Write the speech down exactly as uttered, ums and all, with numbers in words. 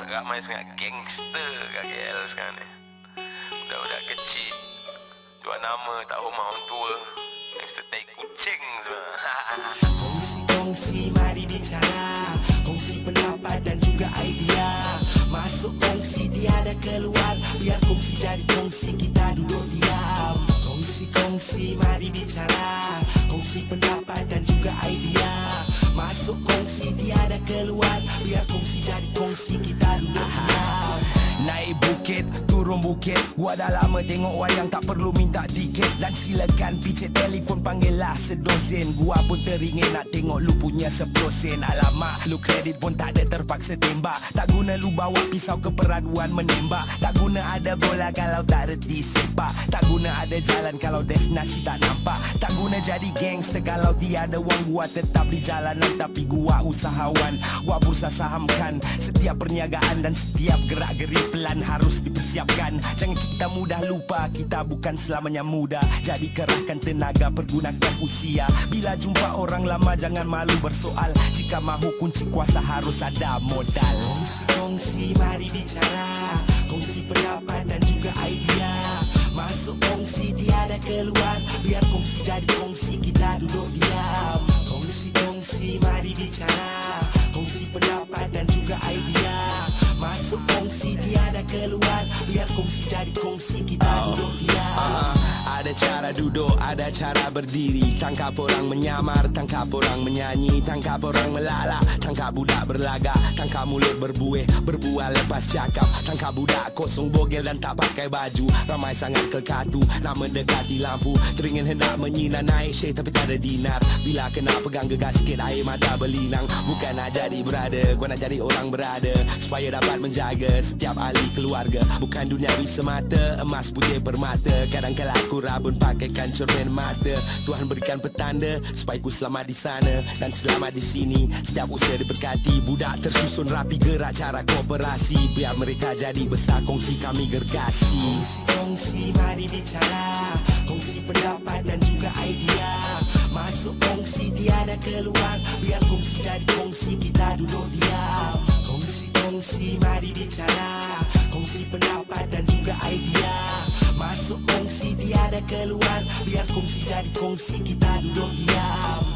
ramai sangat gangster kat K L sekarang ni. Budak-budak kecil jual nama tak hormat orang tua, gangster tai kucing semua. Kongsi-kongsi mari bicara, kongsi pendapat dan juga idea. Masuk kongsi tiada keluar, biar kongsi jadi kongsi kita duduk diam. Kongsi-kongsi mari bicara, kongsi pendapat dan juga idea. Masuk kongsi tiada keluar, biar kongsi jadi kongsi kita duduk diam. Naik bukit, turun bukit, gua dah lama tengok wayang tak perlu minta tiket. Dan silakan picit telefon panggillah sedosen. Gua pun teringin nak tengok lu punya sepuluh sen. Alamak, lu kredit pun tak ada terpaksa tembak. Tak guna lu bawa pisau ke peraduan menembak. Tak guna ada bola kalau tak reti sepak. Tak guna ada jalan kalau destinasi tak nampak. Tak guna jadi gangster kalau tiada wang. Gua tetap di jalanan tapi gua usahawan. Gua bursa sahamkan setiap perniagaan dan setiap gerak-gerik pelan harus dipersiapkan. Jangan kita mudah lupa, kita bukan selamanya muda. Jadi kerahkan tenaga, pergunakan usia. Bila jumpa orang lama jangan malu bersoal. Jika mahu kunci kuasa harus ada modal. Kongsi-kongsi mari bicara, kongsi pendapat dan juga idea. Masuk kongsi tiada keluar, biar kongsi jadi kongsi kita duduk diam. Kongsi-kongsi mari bicara, kongsi pendapat dan juga idea. Masuk kongsi tiada keluar, biar kongsi jadi kongsi kita oh. duduk diam. uh, Ada cara duduk, ada cara berdiri. Tangkap orang menyamar, tangkap orang menyanyi. Tangkap orang melala, tangkap budak berlagak. Tangkap mulut berbuih, berbual lepas cakap. Tangkap budak kosong bogel dan tak pakai baju. Ramai sangat kelkatu, nak mendekati lampu. Teringin hendak menyinar naik syekh tapi tak ada dinar. Bila kena pegang gegas sikit air mata berlinang. Bukan nak jadi brother, gua nak jadi orang berada. Supaya dapat menjaga setiap ahli keluarga. Bukan duniawi semata, emas putih permata. Kadang-kadang aku rabun pakaikan cermin mata. Tuhan berikan petanda supaya ku selamat di sana dan selamat di sini. Setiap usaha diberkati, budak tersusun rapi gerak cara kooperasi. Biar mereka jadi besar, kongsi kami gergasi. Kongsi-kongsi mari bicara, kongsi pendapat dan juga idea. Masuk kongsi tiada keluar, biar kongsi jadi kongsi kita duduk diam. Kongsi-kongsi mari bicara, kongsi pendapat dan juga idea. Masuk kongsi tiada keluar, biar kongsi jadi kongsi kita duduk diam.